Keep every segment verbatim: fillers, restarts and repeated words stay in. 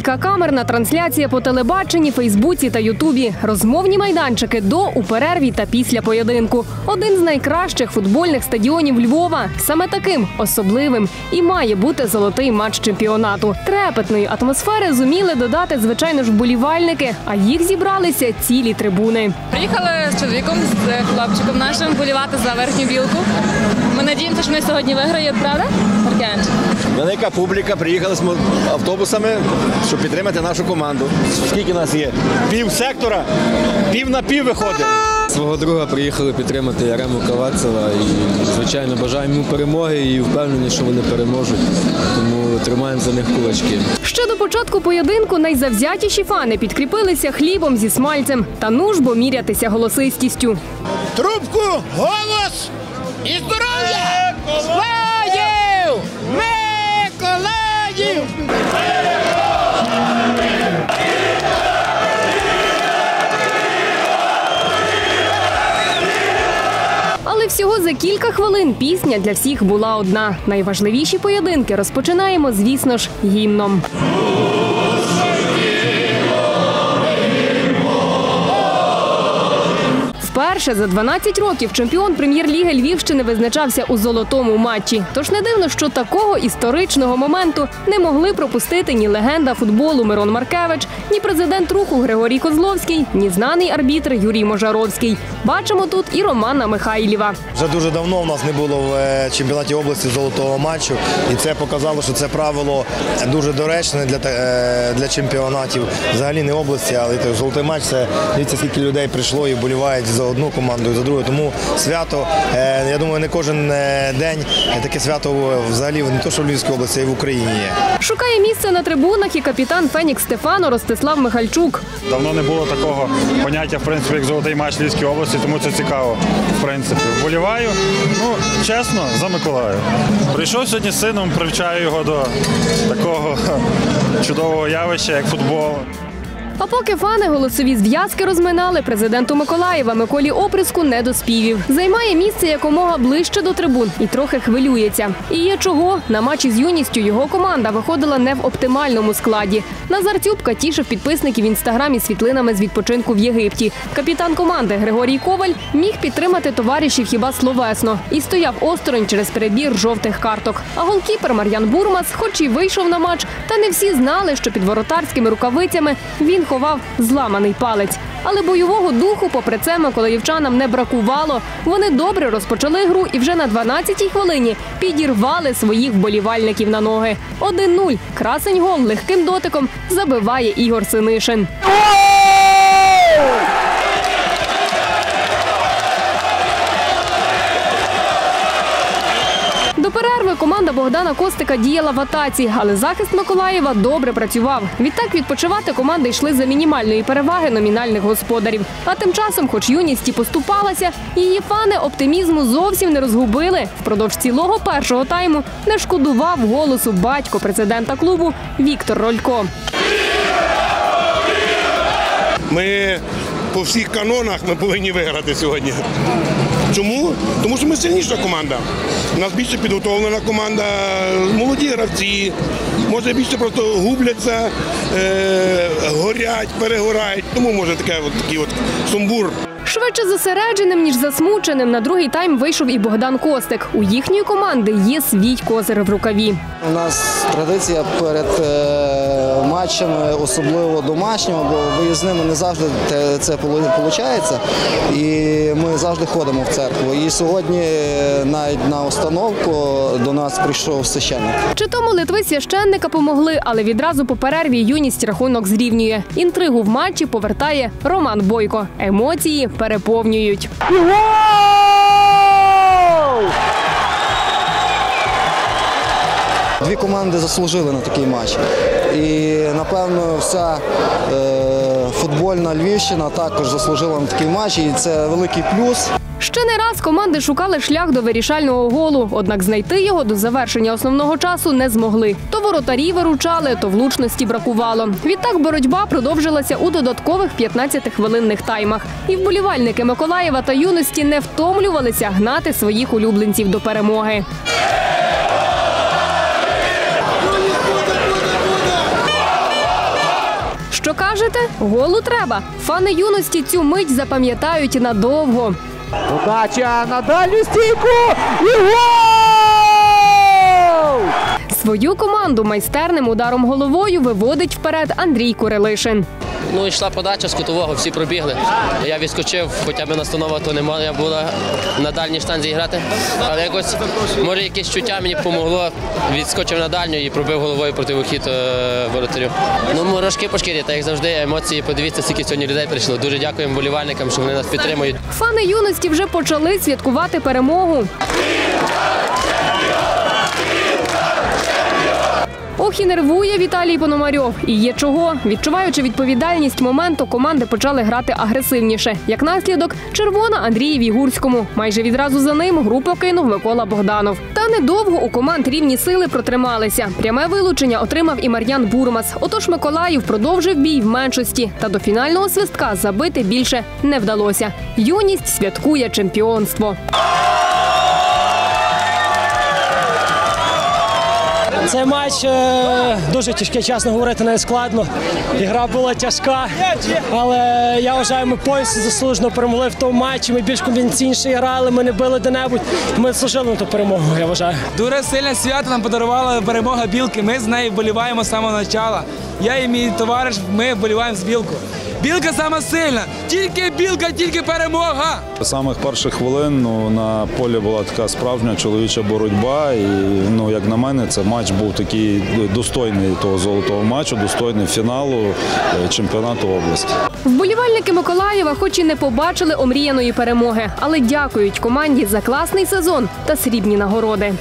Кілька камер на трансляція по телебаченні, Фейсбуці та Ютубі. Розмовні майданчики до, у перерві та після поєдинку. Один з найкращих футбольних стадіонів Львова. Саме таким особливим і має бути золотий матч чемпіонату. Трепетної атмосфери зуміли додати, звичайно ж, вболівальники, а їх зібралися цілі трибуни. Приїхали з чоловіком, з хлопчиком нашим вболівати за Верхню Білку. Ми надіємося, що вони сьогодні виграють, правда, Маркевич? Велика публіка, приїхали з автобусами, щоб підтримати нашу команду. Скільки нас є? Пів сектора, пів на пів виходить. Свого друга приїхали підтримати Ярему Кавацева і, звичайно, бажаємо йому перемоги і впевнені, що вони переможуть. Тому тримаємо за них кулачки. Ще до початку поєдинку найзавзятіші фани підкріпилися хлібом зі смальцем. Та ну ж бо мірятися голосистістю. Трубку, голос і здоров'я! Миколаїв! Миколаїв! Але всього за кілька хвилин пісня для всіх була одна. Найважливіші поєдинки розпочинаємо, звісно ж, гімном. Вперше за дванадцять років чемпіон прем'єр-ліги Львівщини визначався у золотому матчі. Тож не дивно, що такого історичного моменту не могли пропустити ні легенда футболу Мирон Маркевич, ні президент руху Григорій Козловський, ні знаний арбітр Юрій Можаровський. Бачимо тут і Романа Михайлєва. Вже дуже давно у нас не було в чемпіонаті області золотого матчу. І це показало, що це правило дуже доречне для, для чемпіонатів. Взагалі не області, але золотий матч – це, дивіться, скільки людей прийшло і вболівають за одну команду і за другу. Тому свято, я думаю, не кожен день таке свято взагалі не то, що в Львівській області, а й в Україні є. Шукає місце на трибунах і капітан Фенікс Стефано Ростислав Михальчук. Давно не було такого поняття, в принципі, як золотий матч Львівської області, тому це цікаво, в принципі. Вболіваю, ну, чесно, за Миколаїв. Прийшов сьогодні з сином, привчаю його до такого чудового явища, як футбол. А поки фани голосові зв'язки розминали, президенту Миколаєва Миколі Оприску не до співів. Займає місце якомога ближче до трибун і трохи хвилюється. І є чого. На матчі з Юністю його команда виходила не в оптимальному складі. Назар Цюбка тішив підписників в інстаграмі світлинами з відпочинку в Єгипті. Капітан команди Григорій Коваль міг підтримати товаришів хіба словесно і стояв осторонь через перебір жовтих карток. А голкіпер Мар'ян Бурмас, хоч і вийшов на матч, та не всі знали, що під воротарськими рукавицями він ховав зламаний палець. Але бойового духу, попри це, миколаївчанам не бракувало. Вони добре розпочали гру і вже на дванадцятій хвилині підірвали своїх вболівальників на ноги. один нуль. Красень гол легким дотиком забиває Ігор Синишин. До перерви команда Богдана Костика діяла в атаці, але захист Миколаєва добре працював. Відтак відпочивати команди йшли за мінімальної переваги номінальних господарів. А тим часом, хоч Юність і поступалася, її фани оптимізму зовсім не розгубили. Впродовж цілого першого тайму не шкодував голосу батько президента клубу Віктор Ролько. Ми по всіх канонах ми повинні виграти сьогодні. Чому? Тому що ми сильніша команда. У нас більше підготовлена команда, молоді гравці, може більше просто губляться, е, горять, перегорають. Тому може таке от, такий от сумбур. Швидше зосередженим, ніж засмученим, на другий тайм вийшов і Богдан Костик. У їхньої команди є свій козир в рукаві. У нас традиція перед е, матчами, особливо домашнього, бо виїзними не завжди це виходить. І ми завжди ходимо в церкву. І сьогодні навіть на установку до нас прийшов священник. Чи то молитви священника помогли, але відразу по перерві Юність рахунок зрівнює. Інтригу в матчі повертає Роман Бойко. Емоції переповнюють. Дві команди заслужили на такий матч. І, напевно, вся е, футбольна Львівщина також заслужила на такий матч. І це великий плюс. Ще не раз команди шукали шлях до вирішального голу, однак знайти його до завершення основного часу не змогли. То воротарі виручали, то влучності бракувало. Відтак боротьба продовжилася у додаткових п'ятнадцятихвилинних таймах. І вболівальники Миколаєва та Юності не втомлювалися гнати своїх улюбленців до перемоги. Що кажете? Голу треба. Фани юності цю мить запам'ятають надовго. Подача на дальню стійку і гол! Свою команду майстерним ударом головою виводить вперед Андрій Курилишин. Ну, йшла подача з кутового, всі пробігли. Я відскочив, хоча б настанова то не моя була на дальній штанзі грати. Але якось, може, якесь чуття мені допомогло. Відскочив на дальню і пробив головою проти вихід е, воротарю. Ну, мурашки по шкірі, так як завжди, емоції. Подивіться, скільки сьогодні людей прийшло. Дуже дякуємо вболівальникам, що вони нас підтримують. Фани юності вже почали святкувати перемогу. Ох і нервує Віталій Пономарьов. І є чого. Відчуваючи відповідальність моменту, команди почали грати агресивніше. Як наслідок – червона Андрієві Гурському. Майже відразу за ним гру покинув Микола Богданов. Та недовго у команд рівні сили протрималися. Пряме вилучення отримав і Мар'ян Бурмас. Отож Миколаїв продовжив бій в меншості. Та до фінального свистка забити більше не вдалося. Юність святкує чемпіонство. Цей матч е, дуже тяжкий, чесно говорити, не складно. Гра була тяжка, але я вважаю, ми повністю заслужено перемогли в тому матчі. Ми більш комбінаційніше грали, ми не били де-небудь. Ми заслужили на ту перемогу, я вважаю. Дуже сильне свято нам подарувала перемога Білки. Ми з нею вболіваємо з самого початку. Я і мій товариш, ми вболіваємо з Білку. Білка сама сильна, тільки Білка, тільки перемога. З самих перших хвилин ну, на полі була така справжня чоловіча боротьба. І, ну, як на мене, це матч був такий достойний того золотого матчу, достойний фіналу чемпіонату області. Вболівальники Миколаєва хоч і не побачили омріяної перемоги, але дякують команді за класний сезон та срібні нагороди.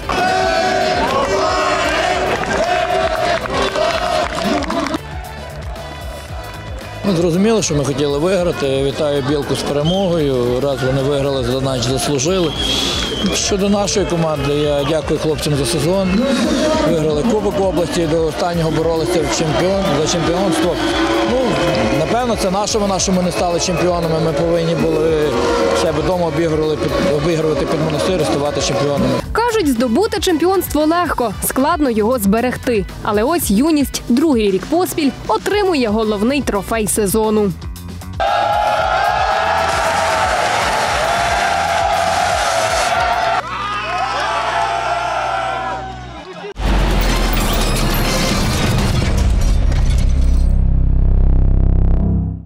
Ми зрозуміли, що ми хотіли виграти. Вітаю Білку з перемогою. Раз вони виграли, значить заслужили. Щодо нашої команди, я дякую хлопцям за сезон. Виграли Кубок області, до останнього боролися в чемпіон, за чемпіонство. Ну, напевно, це нашому, нашому не стали чемпіонами. Ми повинні були в себе вдома обігрувати під монастир і ставати чемпіонами. Кажуть, здобути чемпіонство легко, складно його зберегти. Але ось юність другий рік поспіль отримує головний трофей сезону.